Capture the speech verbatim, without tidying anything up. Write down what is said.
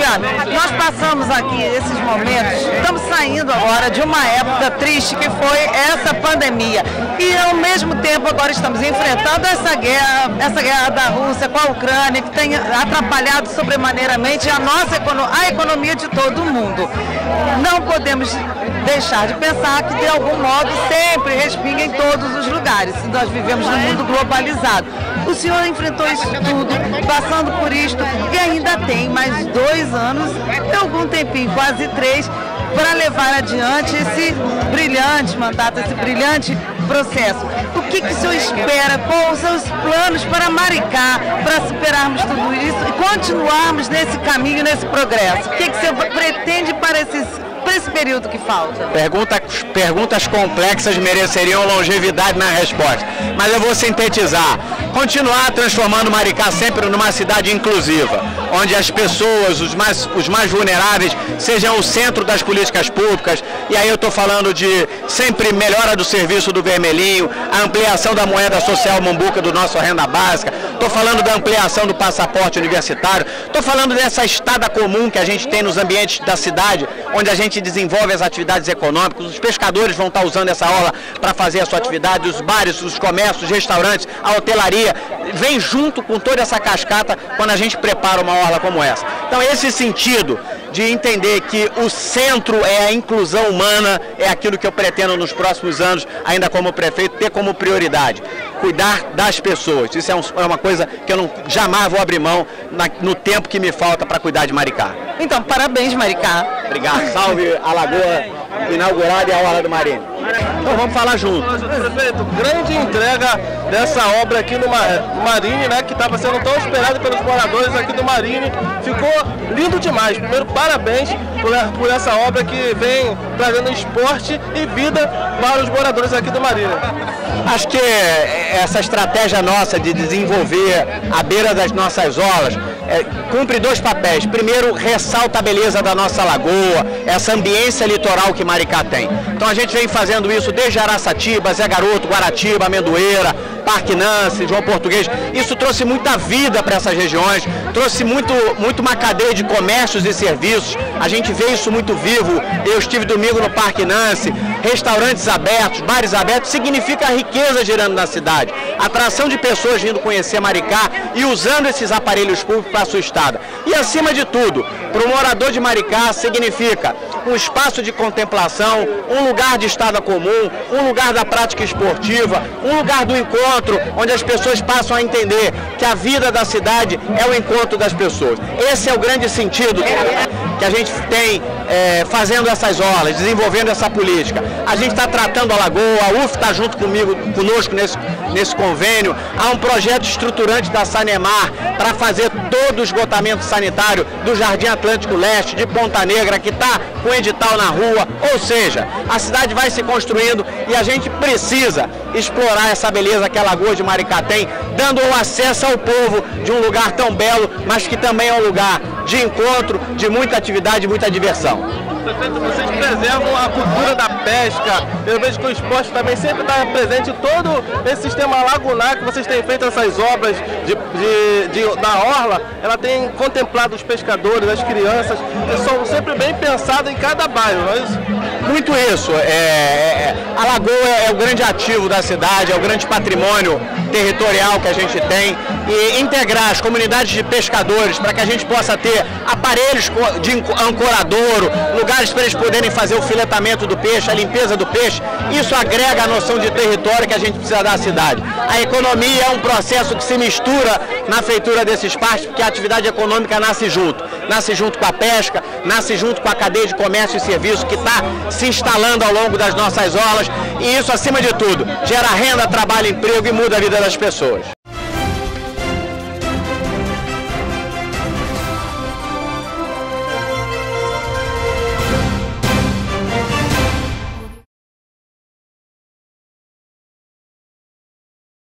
Silvia, nós passamos aqui esses momentos, estamos saindo agora de uma época triste que foi essa pandemia. E ao mesmo tempo agora estamos enfrentando essa guerra, essa guerra da Rússia com a Ucrânia, que tem atrapalhado sobremaneiramente a nossa economia, a economia de todo mundo. Não podemos deixar de pensar que de algum modo sempre respinga em todos os lugares. Nós vivemos num mundo globalizado. O senhor enfrentou isso tudo, passando por isto, e ainda tem mais dois anos, e algum tempinho, quase três, para levar adiante esse brilhante mandato, esse brilhante processo. O que, que o senhor espera? Quais são os planos para Maricá, para superarmos tudo isso e continuarmos nesse caminho, nesse progresso? O que, que o senhor pretende para esses para esse período que falta? Pergunta, perguntas complexas mereceriam longevidade na resposta, mas eu vou sintetizar. Continuar transformando Maricá sempre numa cidade inclusiva, onde as pessoas, os mais, os mais vulneráveis, sejam o centro das políticas públicas, e aí eu estou falando de sempre melhora do serviço do vermelhinho, a ampliação da moeda social Mambuca do nosso renda básica, estou falando da ampliação do passaporte universitário, estou falando dessa estada comum que a gente tem nos ambientes da cidade, onde a gente desenvolve as atividades econômicas, os pescadores vão estar usando essa orla para fazer a sua atividade, os bares, os comércios, os restaurantes, a hotelaria, vem junto com toda essa cascata quando a gente prepara uma orla como essa. Então esse sentido de entender que o centro é a inclusão humana, é aquilo que eu pretendo nos próximos anos, ainda como prefeito, ter como prioridade. Cuidar das pessoas. Isso é, um, é uma coisa que eu não, jamais vou abrir mão na, no tempo que me falta para cuidar de Maricá. Então, parabéns, Maricá. Obrigado. Salve a Lagoa inaugurada e a Orla do Marinho. Então vamos falar junto. Prefeito, grande entrega dessa obra aqui no Marine, né, que estava sendo tão esperada pelos moradores aqui do Marine. Ficou lindo demais. Primeiro, parabéns por, por essa obra que vem trazendo esporte e vida para os moradores aqui do Marine. Acho que essa estratégia nossa de desenvolver à beira das nossas orlas é, cumpre dois papéis. Primeiro, ressalta a beleza da nossa lagoa, essa ambiência litoral que Maricá tem. Então a gente vem fazendo isso desde Araçatiba, Zé Garoto, Guaratiba, Amendoeira, Parque Nancy, João Português. Isso trouxe muita vida para essas regiões, trouxe muito, muito uma cadeia de comércios e serviços. A gente vê isso muito vivo. Eu estive domingo no Parque Nancy, restaurantes abertos, bares abertos, significa a riqueza girando na cidade. Atração de pessoas vindo conhecer Maricá e usando esses aparelhos públicos para a sua estada. E acima de tudo, para o morador de Maricá significa um espaço de contemplação, um lugar de estada comum, um lugar da prática esportiva, um lugar do encontro, onde as pessoas passam a entender que a vida da cidade é o encontro das pessoas. Esse é o grande sentido que a gente tem é, fazendo essas orlas, desenvolvendo essa política. A gente está tratando a lagoa, a U F está junto comigo, conosco nesse, nesse convênio. Há um projeto estruturante da Sanemar para fazer todo o esgotamento sanitário do Jardim Atlântico Leste, de Ponta Negra, que está com edital na rua. Ou seja, a cidade vai se construindo e a gente precisa explorar essa beleza que a Lagoa de Maricá tem, dando o acesso ao povo de um lugar tão belo, mas que também é um lugar de encontro, de muita atividade e muita diversão. Prefeito, vocês preservam a cultura da pesca, eu vejo que o esporte também sempre está presente em todo esse sistema lagunar que vocês têm feito essas obras de, de, de, da orla, ela tem contemplado os pescadores, as crianças, que são sempre bem pensados em cada bairro, não é isso? Muito isso. É, é, a lagoa é o grande ativo da cidade, é o grande patrimônio territorial que a gente tem, e integrar as comunidades de pescadores para que a gente possa ter aparelhos de ancoradouro, lugares para eles poderem fazer o filetamento do peixe, a limpeza do peixe, isso agrega a noção de território que a gente precisa dar à cidade. A economia é um processo que se mistura na feitura desses parques, porque a atividade econômica nasce junto, nasce junto com a pesca, nasce junto com a cadeia de comércio e serviço que está se instalando ao longo das nossas orlas, e isso, acima de tudo, gera renda, trabalho, emprego e muda a vida das pessoas.